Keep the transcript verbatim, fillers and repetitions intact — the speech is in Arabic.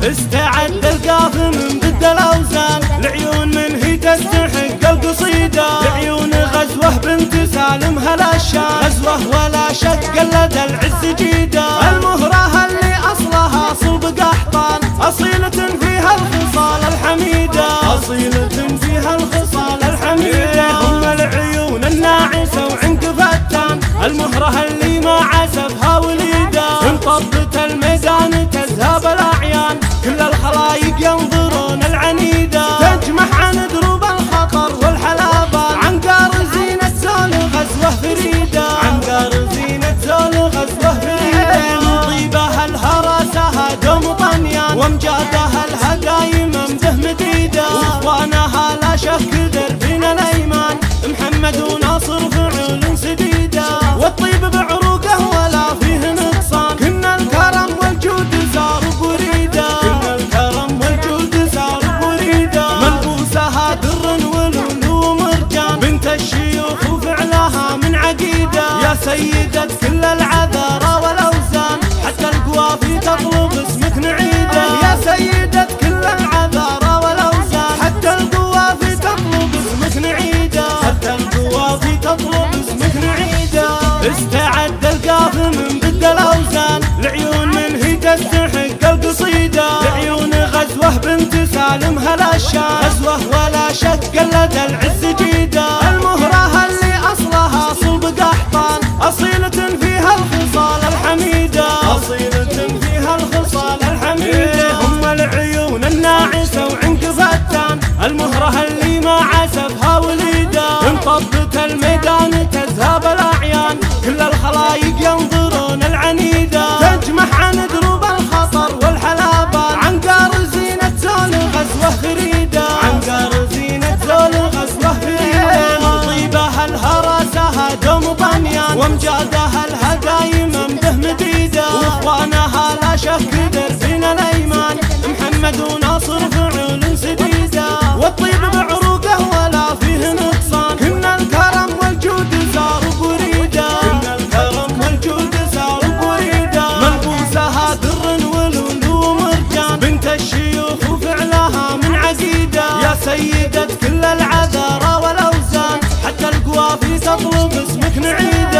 استعد القافم ضد الاوزان، العيون من هي تستحق القصيده، العيون غزوه بنت سالم هلا الشان، غزوه ولا شك قلد العز جيده، المهره اللي اصلها صلب قحطان، اصيله فيها الخصال الحميده، اصيله فيها الخصال الحميده، هم العيون الناعسه وعنق فتان، المهره اللي ما عسفها وليده، انطبت الميدان تذهب الاعيان، كل الخلايق ينظرون العنيده، تجمح عن دروب الخطر والحلابان، عنقار زينة زول غزوه فريده، عنقار زينة زول غزوه فريده، مضيبها الهراسها دوم طنيان، وامجادها الهدايم امده مديده، واخوانها لا شك دربنا الايمان، محمد وناصر فعول سديده، والطيب بعروقه ولا فيه نقصان، كنا الكرم والجود صار بريده، كنا الكرم والجود صار بريده، ملبوسها در ولولو مرجان، بنت الشيوخ وفعلها من عقيده، يا سيدة كل العذارى والاوزان، حتى القوافي تطلب اسمك نعيده، يا سيدة كل العذارى والاوزان، حتى القوافي تطلب اسمك نعيده، حتى القوافي تطلب اسمك نعيده، استعد القافم ضد الاوزان، العيون من هي تستحق القصيده، العيون غزوه بنت سالم هلا الشان، غزوه ولا شك قلد العز جيده، المهره اللي اصلها صلب قحطان، اصيله فيها الخصال الحميده، اصيله فيها الخصال الحميده، هم العيون الناعسه وعنق فتان، المهره اللي ما عسفها وليده، انطبت الميدان تذهب الاعيان، كل الخلايق ينظرون العنيده، تجمح عن دروب الخطر والحلابان، عنقار زينة زول غزوه فريده، عنقار زينة زول غزوه فريده، مطيبها الهراسها دوم طنيان، وامجادها الهدايم امده مديده، واخوانها لا شك دربنا الايمان، محمد وناصر فعول سديده، والطيب بعروقه ولا فيه نقصان، كنا الكرم والجود صار بريده، كنا الكرم والجود صار بريده، ملبوسها در ولولو مرجان، بنت الشيوخ وفعلها من عقيده، يا سيدة كل العذارى والاوزان، حتى القوافي تطلب اسمك نعيده.